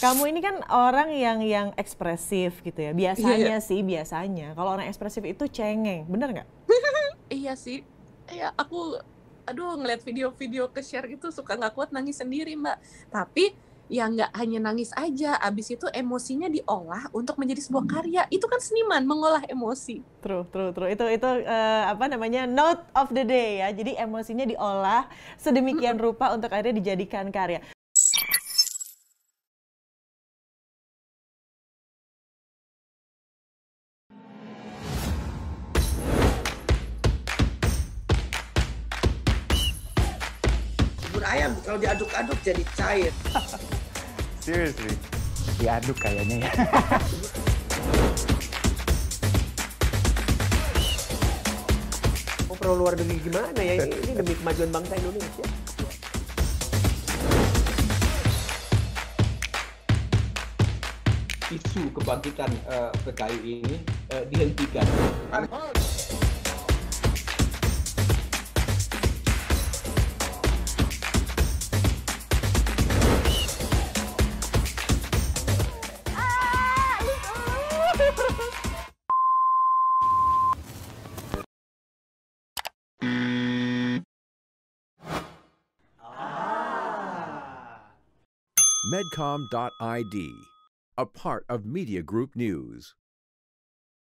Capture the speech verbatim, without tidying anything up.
Kamu ini kan orang yang yang ekspresif gitu ya. Biasanya Iya. sih, biasanya kalau orang ekspresif itu cengeng, bener nggak? Iya sih. Iya, aku aduh ngeliat video-video ke-share gitu suka nggak kuat nangis sendiri, Mbak. Tapi ya nggak hanya nangis aja, abis itu emosinya diolah untuk menjadi sebuah karya. Itu kan seniman, mengolah emosi. True, true, true. Itu itu eh, apa namanya note of the day ya. Jadi emosinya diolah sedemikian Mhm. rupa untuk akhirnya dijadikan karya. Bubur ayam kalau diaduk-aduk jadi cair. Seriously, diaduk kayaknya ya. Mau pro luar negeri gimana ya? Ini, ini demi kemajuan bangsa Indonesia. Isu kebangkitan uh, P K I ini uh, dihentikan. Medcom dot I D, a part of Media Group News.